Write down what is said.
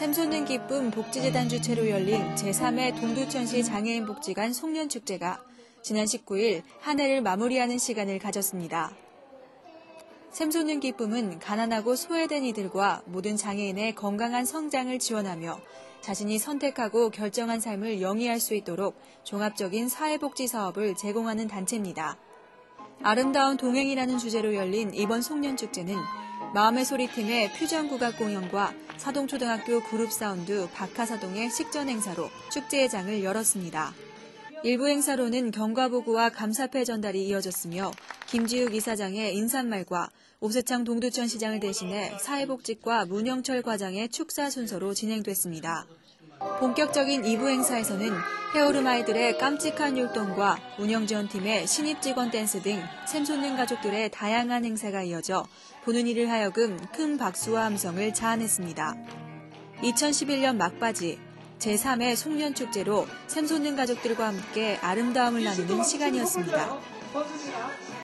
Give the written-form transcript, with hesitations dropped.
샘솟는 기쁨 복지재단 주최로 열린 제3회 동두천시 장애인 복지관 송년축제가 지난 19일 한 해를 마무리하는 시간을 가졌습니다. 샘솟는 기쁨은 가난하고 소외된 이들과 모든 장애인의 건강한 성장을 지원하며 자신이 선택하고 결정한 삶을 영위할 수 있도록 종합적인 사회복지 사업을 제공하는 단체입니다. 아름다운 동행이라는 주제로 열린 이번 송년축제는 마음의 소리팀의 퓨전국악 공연과 사동초등학교 그룹사운드 박하사동의 식전 행사로 축제의 장을 열었습니다. 일부 행사로는 경과보고와 감사패 전달이 이어졌으며 김지욱 이사장의 인사말과 오세창 동두천시장을 대신해 사회복지과 문영철 과장의 축사 순서로 진행됐습니다. 본격적인 2부 행사에서는 헤어룸 아이들의 깜찍한 율동과 운영지원팀의 신입직원 댄스 등 샘솟는 가족들의 다양한 행사가 이어져 보는 이를 하여금 큰 박수와 함성을 자아냈습니다. 2011년 막바지 제3회 송년축제로 샘솟는 가족들과 함께 아름다움을 나누는 시간이었습니다.